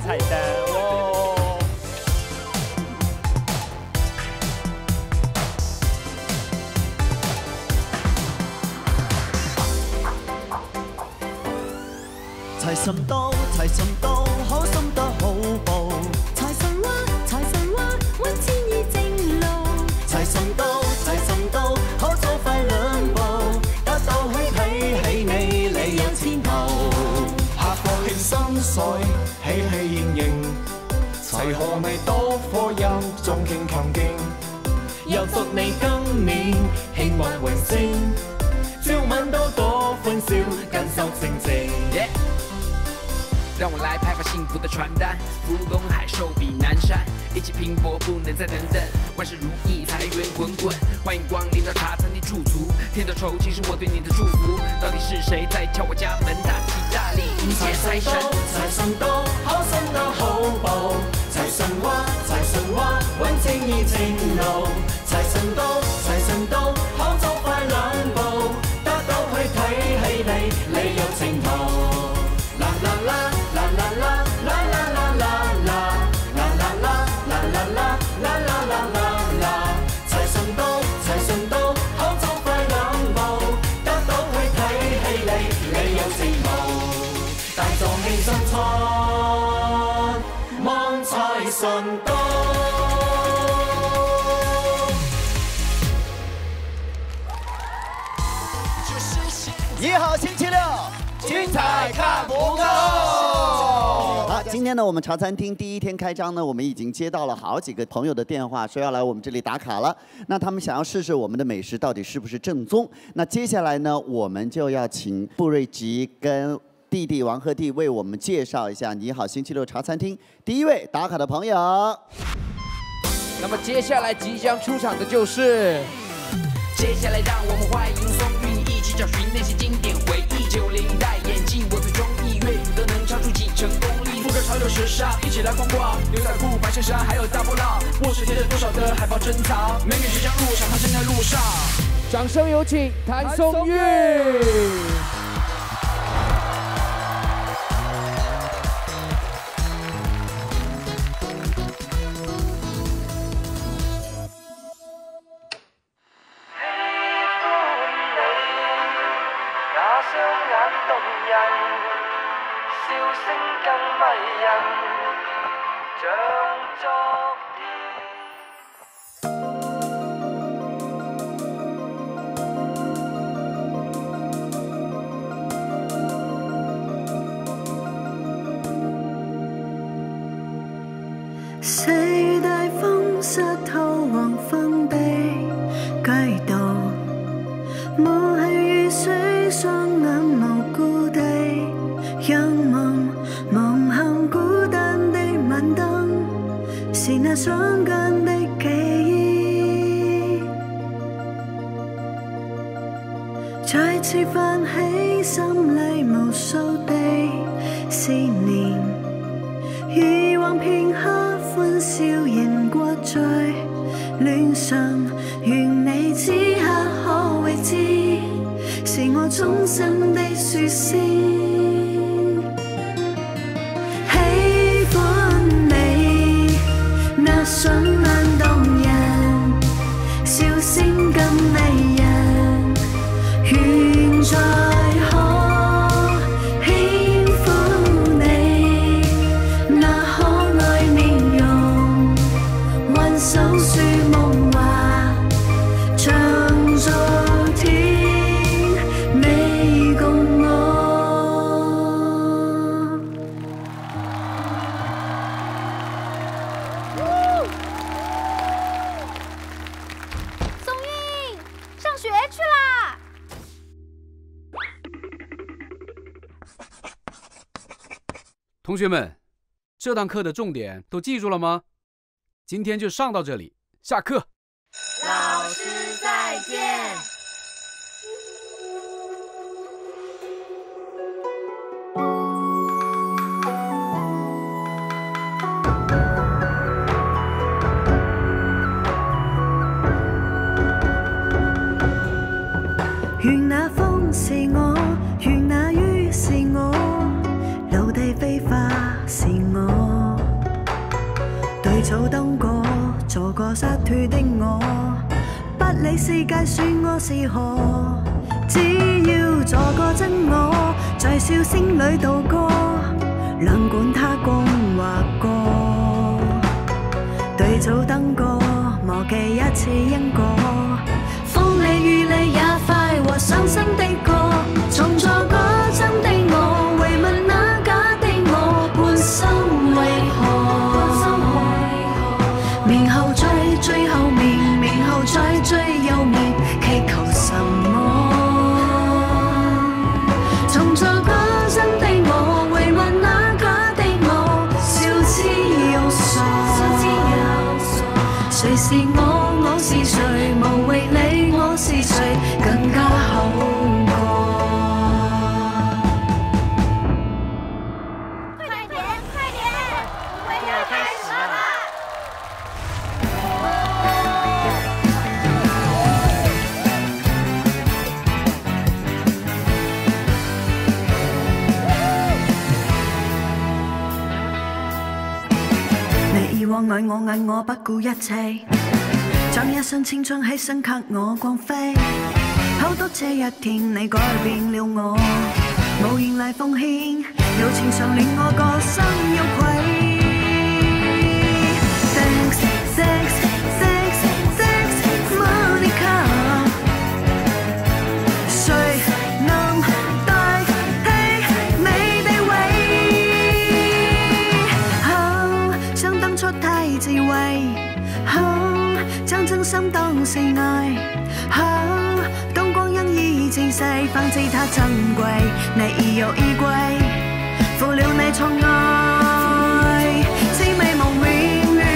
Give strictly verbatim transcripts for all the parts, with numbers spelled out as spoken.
菜单哦。 财神到，财神到，開心得好報。 財神話，財神話，揾錢已正路。 財神到，財神到，可走快兩步，得到去睇起你，你有前途。 下課慶新歲，喜氣盈盈，齊賀你多科音，眾勁強勁。 又祝你今年幸運榮升，朝晚都多歡笑，感受情靜。 Yeah 让我来派发幸福的传单，福东海寿比南山，一起拼搏，不能再等等，万事如意，财源滚滚。欢迎光临到茶餐厅驻足，天道酬勤是我对你的祝福。到底是谁在敲我家门？大吉大利，迎接财神。 財神到，開心得好報。財神話，財神話，揾錢已正路。財神到，財神到，可走快兩步，得到去睇起你，你有前途。啦啦啦。啦啦啦啦啦啦啦啦啦啦啦啦啦啦啦啦啦！財神到，財神到，可走快兩步，得到去睇起你，你有前途。大壯慶新春，望財神到。 一號星期六，精彩看不够。好，今天呢，我们茶餐厅第一天开张呢，我们已经接到了好几个朋友的电话，说要来我们这里打卡了。那他们想要试试我们的美食到底是不是正宗。那接下来呢，我们就要请布瑞吉跟弟弟王鹤棣为我们介绍一下你好星期六茶餐厅第一位打卡的朋友。 那么接下来即将出场的就是， 接下来让我们欢迎松韵，一起找寻那些经典回忆。九零戴眼镜，我最中意，粤语都能唱出几成功力。复刻潮流时尚，一起来逛逛，牛仔裤、白衬衫还有大波浪，卧室贴着多少的海报珍藏，美女即将入场，她正在路上。 掌声有请谭松韵。 細雨大風濕透黃昏的街道，無係雨水，雙眼無辜地仰望，望向孤單的晚燈，是那雙間的記憶，再次泛起心裏無數的思念，以往片刻歡笑仍掛在臉上，願你此刻可會知，是我終生的說聲。喜歡你那雙眼動人，笑聲更迷人，願再同学们，这堂课的重点都记住了吗？今天就上到这里，下课。 老师再见。願那風是我，願那雨是我。陸地飛花是我。 對早等過，做個失脱的我，不理世界說我是何，只要做個真我，在笑聲裏度過，兩管他共或過。對早等過，忘記一次因果，風裏雨裏也快和傷心的歌，重做個真的我，回問那假的我，半生為何？明後追，最後面，明後再最右面，祈求什麼？重做個真的我，回問那假的我，笑之又傻。誰是我？我是誰？無謂理我是誰，更加好過。 快點，快點，我們要開始了。 你以往愛我愛我不顧一切，將一生青春犧牲給我光輝，好多這一天你改變了我，無言嚟奉獻，友情上令我個心有愧。Thanks, thanks, thanks, thanks, Monica。誰能代替你地位？好想當初太自衛，好將真心當是愛，好當光陰已漸逝，方知它珍貴。你已有衣櫃，負了你錯愛，滋味無永遠，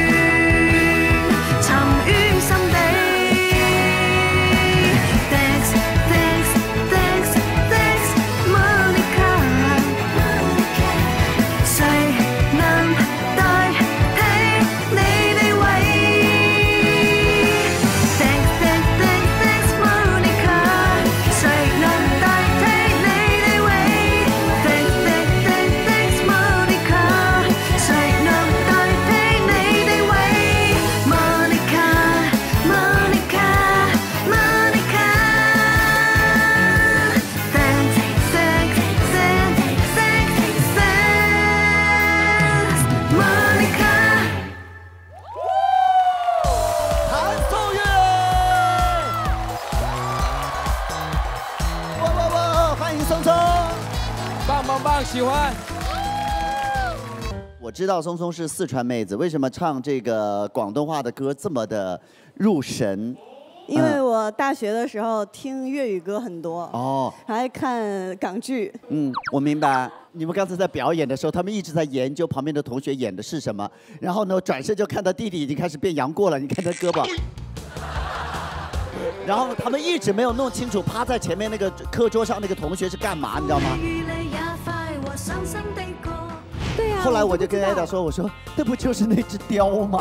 沉於心底。Thanks, thanks, thanks, thanks, Monica。誰能代替你地位？Thanks, thanks, thanks, thanks, Monica。誰能代替你地位？Thanks, thanks, thanks, thanks, Monica。誰能代替你地位？Monica, Monica, Monica。Thanks, thanks, thanks, thanks, thanks, Monica。 韩宋月，哇哇哇！欢迎松松。 棒棒棒，喜欢。 我知道松松是四川妹子，为什么唱这个广东话的歌这么的入神？ 因为我大学的时候听粤语歌很多， 哦， 还看港剧。 嗯，我明白。你们刚才在表演的时候，他们一直在研究旁边的同学演的是什么，然后呢，转身就看到弟弟已经开始变杨过了，你看他胳膊。然后他们一直没有弄清楚趴在前面那个课桌上那个同学是干嘛，你知道吗？ 对呀、 后来我就跟 Ada 说，我说那不就是那只雕吗？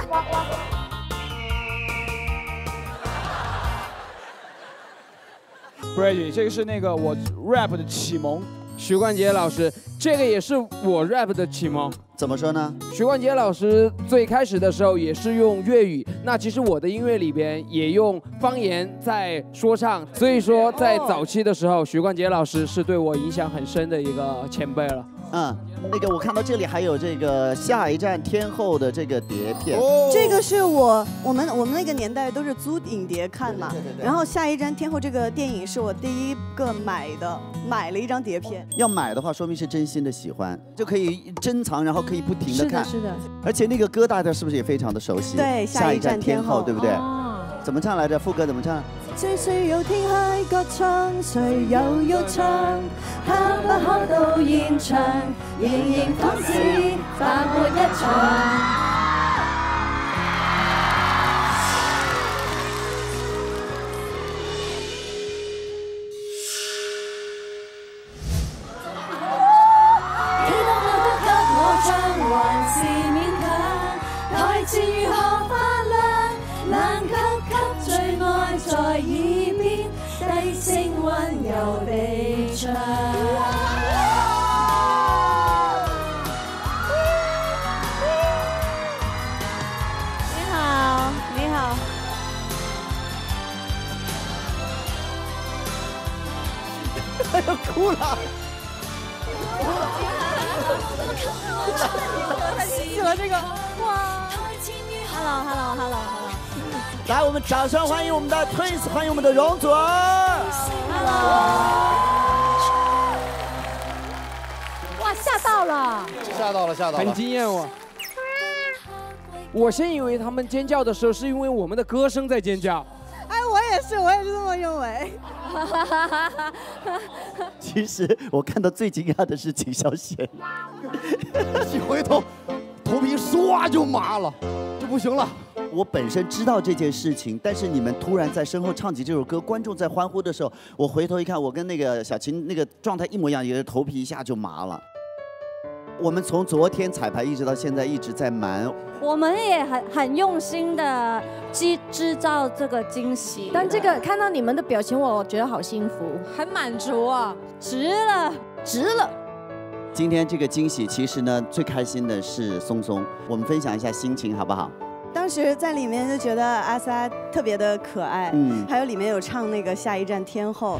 Brady， 这个是那个我 rap 的启蒙。 许冠杰老师，这个也是我 rap 的启蒙。 怎么说呢？ 许冠杰老师最开始的时候也是用粤语，那其实我的音乐里边也用方言在说唱，所以说在早期的时候，许冠杰老师是对我影响很深的一个前辈了。 嗯，那个我看到这里还有这个下一站天后的这个碟片， 这个是我我们我们那个年代都是租影碟看嘛， 对对对然后下一站天后这个电影是我第一个买的，买了一张碟片。 要买的话，说明是真心的喜欢，就可以珍藏，然后可以不停的看。 是的，是的。 而且那个歌大家是不是也非常的熟悉？ 对， 下一站天后，对不对？ 哦、 怎么唱来着？副歌怎么唱？ 最需要天開歌唱，誰又要唱？他不可到現場，仍然仿似白活一場。台前如何發亮，難給給最愛在耳邊低聲溫柔地唱。 要哭了。 太细了这个，哇 ！Hello Hello Hello Hello， 来，我们掌声欢迎我们的 Twins， 欢迎我们的容祖儿。 Hello。哇，吓到了！ 吓到了，吓到了， 很惊艳哦。我先以为他们尖叫的时候是因为我们的歌声在尖叫。 哎，我也是，我也是这么认为。 其实我看到最惊讶的是秦霄贤， 一回头，头皮唰就麻了，就不行了。 我本身知道这件事情，但是你们突然在身后唱起这首歌，观众在欢呼的时候，我回头一看，我跟那个小秦那个状态一模一样，也是头皮一下就麻了。我们从昨天彩排一直到现在一直在瞒， 我们也很很用心的制制造这个惊喜， 但这个看到你们的表情，我觉得好幸福，很满足啊， 值了， 值了。 今天这个惊喜，其实呢最开心的是松松，我们分享一下心情好不好？ 当时在里面就觉得阿 sa 特别的可爱，嗯，还有里面有唱那个下一站天后。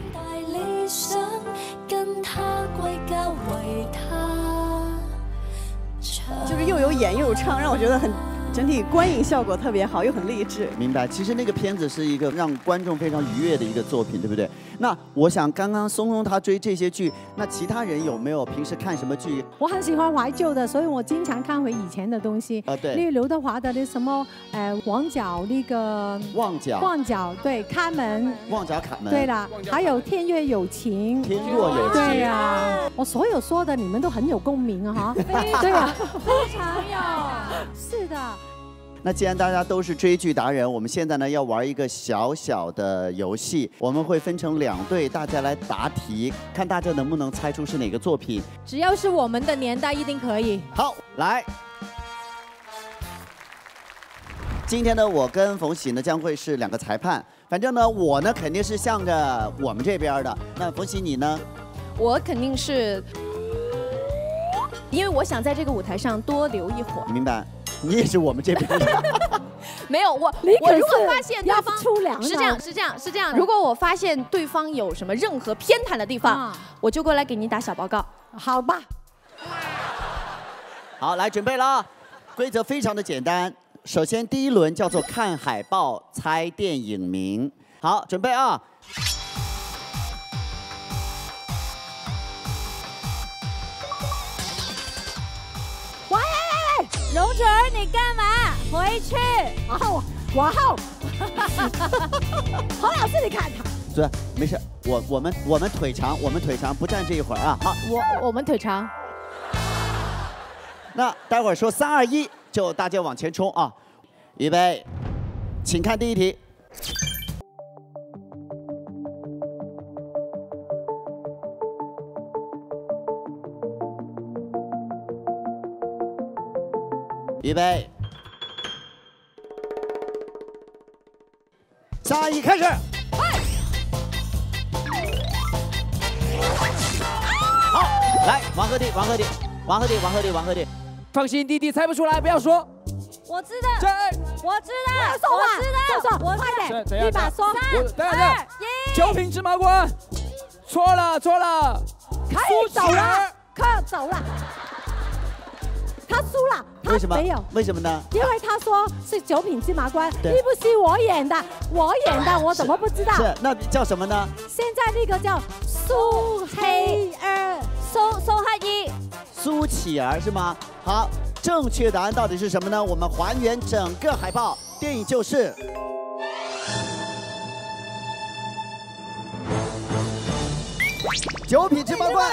就是又有演又有唱，让我觉得很整体观影效果特别好，又很励志。 明白，其实那个片子是一个让观众非常愉悦的一个作品，对不对？那我想刚刚松松他追这些剧，那其他人有没有平时看什么剧？ 我很喜欢怀旧的，所以我经常看回以前的东西。 啊，对。 例如刘德华的那什么，呃，旺角那个。 旺角。 旺角，对，开门。 旺角卡门。 对了，还有天若有情。 天若有情。 对呀、啊，我所有说的你们都很有共鸣啊，哈。 对啊，非常有。 是的。 那既然大家都是追剧达人，我们现在呢要玩一个小小的游戏，我们会分成两队，大家来答题，看大家能不能猜出是哪个作品。 只要是我们的年代，一定可以。 好，来，今天呢，我跟冯喜呢将会是两个裁判，反正呢，我呢肯定是向着我们这边的。那冯喜你呢？ 我肯定是，因为我想在这个舞台上多留一会儿。 明白。你也是我们这边的。 没有我，我如果发现对方出粮是这样，是这样，是这样。如果我发现对方有什么任何偏袒的地方， 嗯、 我就过来给你打小报告， 好吧？ 好，来准备了啊！规则非常的简单，首先第一轮叫做看海报猜电影名。好，准备啊！ 容祖儿，你干嘛？回去！ 往后，往后。侯老师，你看他。 对，没事，我我们我们腿长，我们腿长，不站这一会儿啊。好， 我我们腿长。 那待会儿说三二一，就大家往前冲啊！预备，请看第一题。预备，三二一，开始！好，来，王鹤棣，王鹤棣，王鹤棣，王鹤棣，王鹤棣。 放心，弟弟猜不出来，不要说。 我知道，我知道， 说话， 我知道， 说说，快点，立马说。 三二一，九品芝麻官，错了，错了， 可以走了，可以走了。他输了， 为什么？ 没有， 为什么呢？ 因为他说是九品芝麻官，那部戏我演的，我演的，我怎么不知道？ 是，那叫什么呢？ 现在那个叫苏黑儿， 苏苏黑衣， 苏乞儿是吗？好，正确答案到底是什么呢？我们还原整个海报，电影就是九品芝麻官。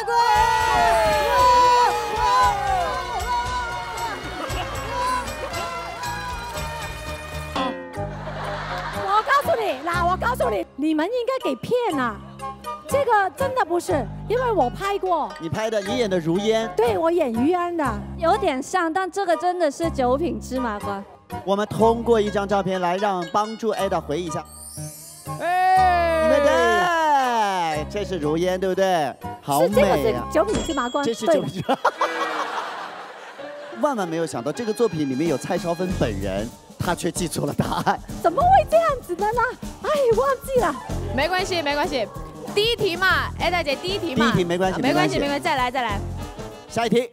我告诉你，那我告诉你，你们应该给骗了。这个真的不是，因为我拍过。 你拍的，你演的如烟。 对，我演于安的， 有点像，但这个真的是九品芝麻官。 我们通过一张照片来让帮助 Ada 回忆一下。 哎， 对对，这是如烟，对不对？好美啊！ 是这个是九品芝麻官， 这是九品芝麻官。万万没有想到，这个作品里面有蔡少芬本人。他却记错了答案， 怎么会这样子的呢？哎，忘记了， 没关系，没关系。 第一题嘛，哎，大姐，第一题嘛。 第一题没关系， 没关系，没关系，再来，再来。 下一题。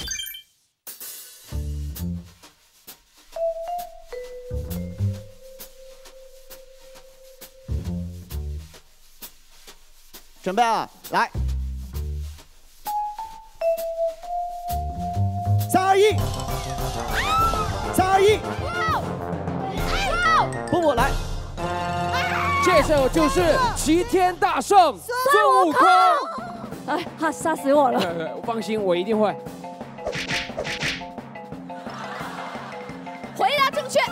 准备啊，来，三二一，三二一，布布来， 这首就是齐天大圣孙悟空。 哎，他吓死我了！ 放心，我一定会。 回答正确。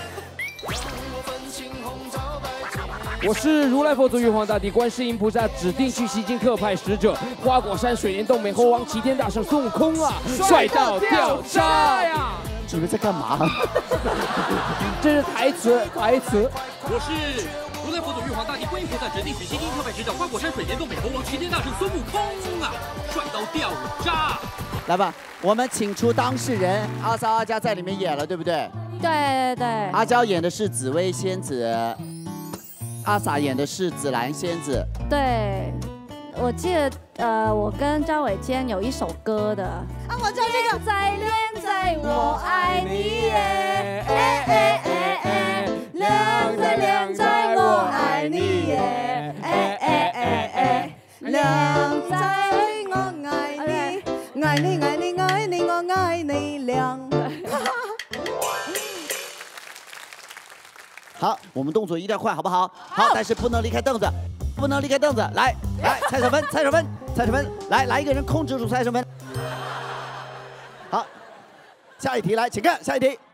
我是如来佛祖、玉皇大帝、观世音菩萨指定去西京特派使者，花果山水帘洞美猴王齐天大圣孙悟空啊，帅到掉渣呀！ 你们在干嘛？ 这是台词，台词。 我是如来佛祖、玉皇大帝、观音菩萨指定去西京特派使者，花果山水帘洞美猴王齐天大圣孙悟空啊，帅到掉渣！ 来吧，我们请出当事人，阿骚阿佳在里面演了，对不对？ 对对对。 阿娇演的是紫薇仙子。阿 sa 演的是紫兰仙子。 对，我记得呃，我跟张伟坚有一首歌的。 啊，我知道这个。 在恋在我爱你耶，哎哎哎哎，亮在亮在我爱你耶，哎哎哎哎，亮在我爱你， 爱你爱你爱你我爱你亮。 好，我们动作一定要快，好不好？好，但是不能离开凳子，不能离开凳子。来，来，蔡少芬，蔡少芬，蔡少芬，来，来一个人控制住蔡少芬。好，下一题来，请看下一题。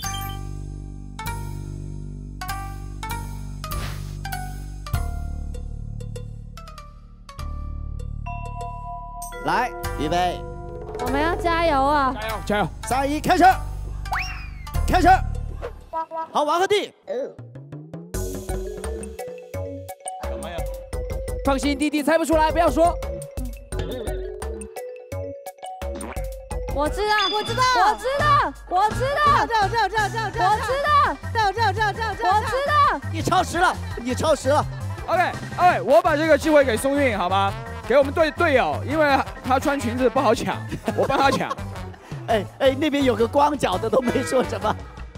来，预备， 我们要加油啊！ 加油，加油！ 三二一，开始，开始。好，王鹤棣。 什么呀？放心，弟弟猜不出来，不要说。 我知道， 我知道， 我知道，我知道， 知道，知道，知道，知道，知道， 我知道， 知道，知道，知道，知道，知道， 我知道。 你超时了，你超时了。 OK， OK， 我把这个机会给松韵，好吗？给我们队队友，因为他穿裙子不好抢，我帮他抢。 哎哎，那边有个光脚的都没说什么。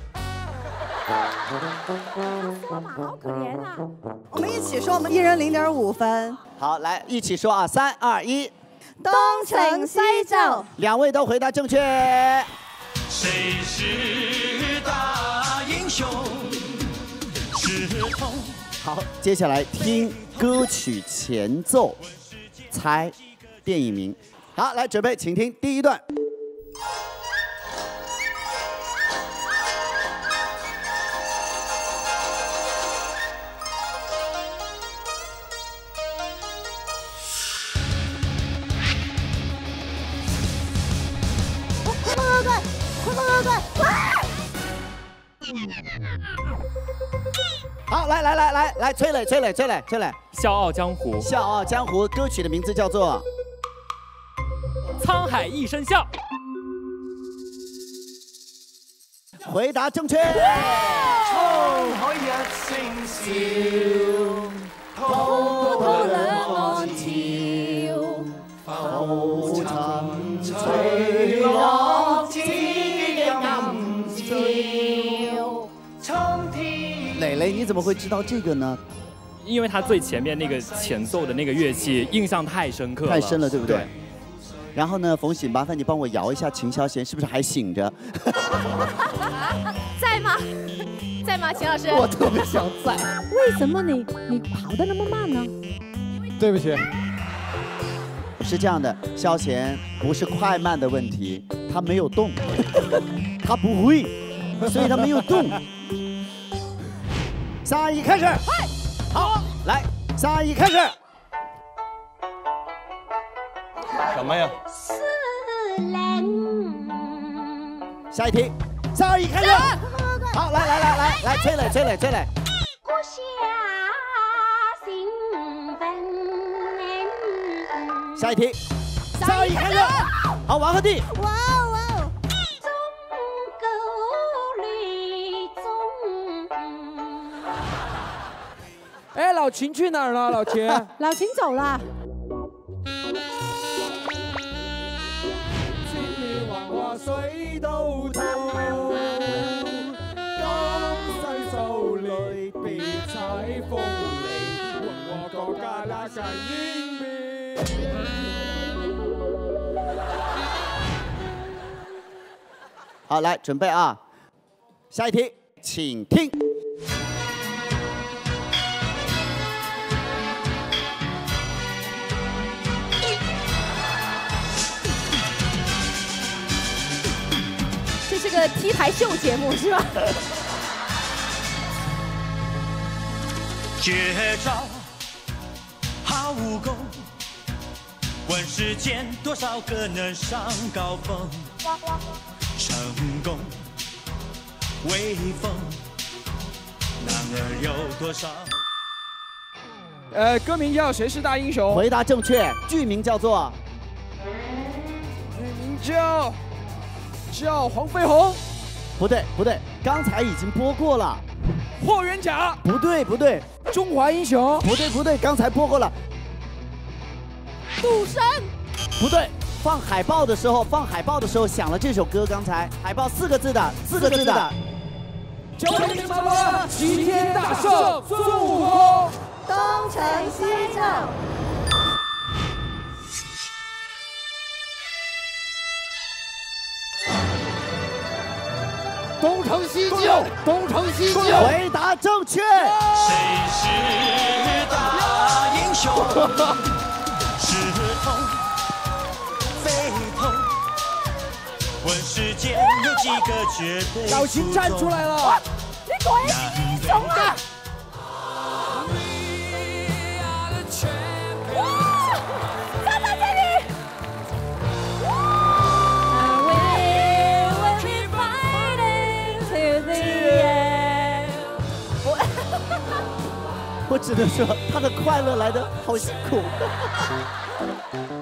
说嘛，好可怜啊！ 我们一起说，我们一人零点五分。 好，来一起说啊，三二一， 东成西就。 两位都回答正确。 谁是大英雄？是痛。 好，接下来听歌曲前奏，猜电影名。好，来准备，请听第一段。好，来来来来来，崔磊，崔磊，崔磊，崔磊， 《笑傲江湖》。 《笑傲江湖》歌曲的名字叫做 《沧海一声笑》。 回答正确。 滄海一聲笑，滔滔兩岸潮，浮沉隨落千嘅暗潮，蒼天。 磊磊，你怎么会知道这个呢？ 因为它最前面那个前奏的那个乐器印象太深刻了， 太深了，对不对？ 对。 然后呢，冯喜，麻烦你帮我摇一下秦霄贤，是不是还醒着？ 在吗？在吗，秦老师？ 我特别想在。 为什么你你跑得那么慢呢？ 对不起。 是这样的，萧贤不是快慢的问题，他没有动，他不会，所以他没有动。三二一，开始！好，来，三二一，开始！ 什么呀？ 下一题，三二一，开始！好，来来来来来，崔磊，崔磊，崔磊。下一题，三二一，开始！好，王鹤棣。 哇哦哇哦！ 哎，老秦去哪儿了？老秦， 老秦走了。 千變幻化水都透，今世受累，別踩風利，換我國家那個英美。 好，来准备啊，下一题，请听。 这是个 T 台秀节目是吧？ 绝招好武功，问世间多少个能上高峰？成功威风，男儿有多少？ 呃，歌名叫《谁是大英雄》。 回答正确，剧名叫做。 剧名叫叫黄飞鸿。 不对不对，刚才已经播过了。 霍元甲。 不对不对， 中华英雄。 不对不对，刚才播过了。 赌神。 不对。放海报的时候，放海报的时候响了这首歌。刚才海报四个字的，四个字的。 九天什么？齐天大圣孙悟空。 东成西就。 东成西就，东成西就。 回答正确。 谁是大英雄？是痛。问世间有几个绝对？ 老秦站出来了！ 你果然是英雄啊！哇！站在这里！ 我只能说，他的快乐来得好辛苦。